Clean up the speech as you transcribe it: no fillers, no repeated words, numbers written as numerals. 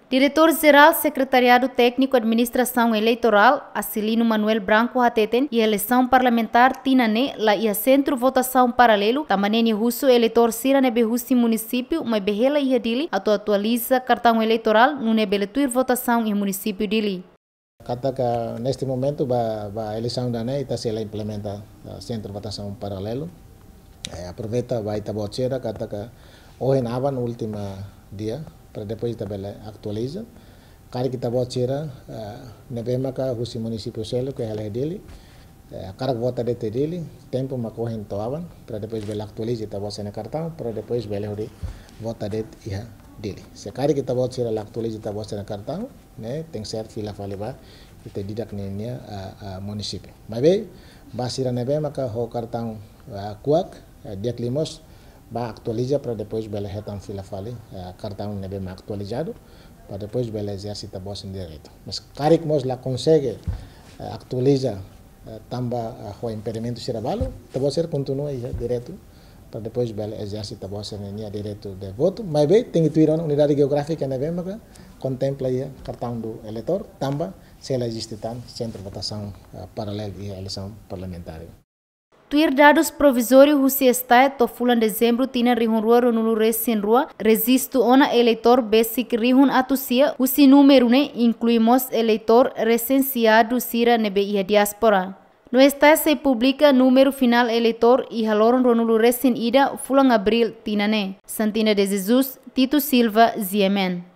Diretor-Geral Secretariado Técnico Administração Eleitoral, Acilino Manuel Branco Hateten, e eleição parlamentar Tinane, lá e a centro votação paralelo, tamanene russo eleitor Sira nebe Russi município, mas behela e dili, atualiza cartão eleitoral no nebeletuir votação em município dili. Katakan neste momento a eleição da NEI está sendo implementada centro de votação paralelo. Aproveita vai estar botcheira katakan hoje nava no último dia para depois também atualiza. Cara que está botcheira nebema ka o município selo que é dele. Cara que vota dele tempo mas correm toaban para depois bela atualiza está botando cartão para depois bela vota dele. Se cara que está botcheira atualiza está botando cartão, né? Tem certo fila faliba e te didak nenia município. Mas bem, basira nebema ka o cartão kuak dia climos vai atualizar para depois bela retam fila fali cartão nebema atualizado para depois bela exercita boa em direito. Mas cara que lá consegue atualizar tamba o impedimento cerebral, então você continua direto para depois bela exercita boa em direito de voto. Mas bem, tem que ir a unidade geográfica nebema ka contempla o cartão do eleitor, tamba se ela existe centro de votação paralelo e eleição parlamentar. Tuir dados provisórios Russi está tofulan dezembro tina rihun rua ronulu resin rua resisto ona eleitor basic rihun atusia Russi número ne incluímos eleitor recenseado sira nebe ia diaspora. No está se publica número final eleitor e haloron ronulu resin ida fulan abril tina ne. Santina de Jesus, Tito Silva, Ziemen.